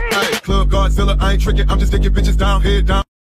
Hey, Club Godzilla, I ain't tricking, I'm just taking bitches down, head down.